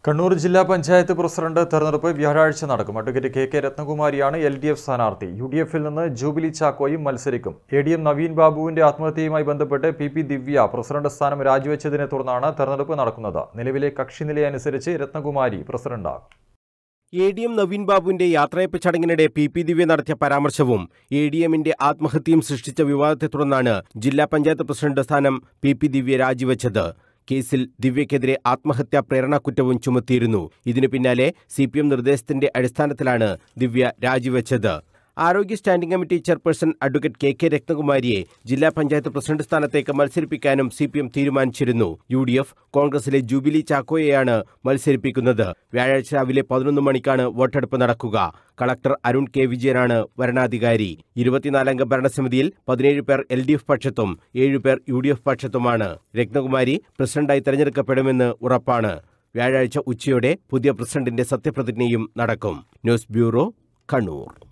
കണ്ണൂർ ജില്ലാ പഞ്ചായത്ത് പ്രസിഡന്റ് തെരഞ്ഞെടുപ്പ് വ്യാഴാഴ്ച നടക്കും. അഡ്വക്കേറ്റ് കെ രത്നകുമാരിയാണ് LDF സ്ഥാനാർത്ഥി. UDFിൽ നിന്ന് ജൂബിലി ചാക്കോയും മത്സരിക്കും. ADM നവീൻ ബാബുവിന്റെ ആത്മഹത്യയുമായി ബന്ധപ്പെട്ട് PP ദിവ്യ പ്രസിഡന്റ് സ്ഥാനം രാജിവെച്ചതിനെ തുടർന്നാണ് തെരഞ്ഞെടുപ്പ് നടക്കുന്നത്. നിലവിലെ കക്ഷിനിലയനുസരിച്ച് രത്നകുമാരി പ്രസിഡന്റാകും. ADM നവീൻ ബാബുവിന്റെ യാത്രയപ്പ് ചടങ്ങിനിടെ PP ദിവ്യ നടത്തിയ പരാമർശവും ADMന്റെ ആത്മഹത്യയും സൃഷ്ടിച്ച വിവാദത്തെ തുടർന്നാണ് ജില്ലാ പഞ്ചായത്ത് പ്രസിഡന്റ് സ്ഥാനം PP ദിവ്യ രാജിവെച്ചത്. കേസിൽ ദിവ്യക്കെതിരെ ആത്മഹത്യാ പ്രേരണാക്കുറ്റവും ചുമത്തിയിരുന്നു. ഇതിനു പിന്നാലെ CPM നിർദ്ദേശത്തിന്റെ അടിസ്ഥാനത്തിലാണ് ദിവ്യ രാജിവെച്ചത്. ആരോഗ്യ standing committee chairperson advocate K രത്നകുമാരിയെ ജില്ലാ പഞ്ചായത്ത് പ്രസിഡന്റ് സ്ഥാനത്തേക്ക് മത്സരിപ്പിക്കാനും CPM തീരുമാനിച്ചിരുന്നു. UDF കോൺഗ്രസിലെ ജൂബിലി ചാക്കോയെയാണ് മത്സരിപ്പിക്കുന്നത്. വ്യാഴാഴ്ച രാവിലെ 11 മണിക്കാണ് വോട്ടെടുപ്പ് നടക്കുക. കളക്ടർ അരുൺ K വിജയനാണ് വരണാധികാരി. 24-അംഗ ഭരണസമിതിയിൽ 17 പേർ LDF പക്ഷത്തും 7 പേർ UDF പക്ഷത്തുമാണ്. രത്നകുമാരി പ്രസിഡന്റായി തെരഞ്ഞെടുക്കപ്പെടുമെന്ന് ഉറപ്പാണ്. വ്യാഴാഴ്ച ഉച്ചയോടെ പുതിയ പ്രസിഡന്റിന്റെ സത്യപ്രതിജ്ഞയും നടക്കും. News bureau, Kannur.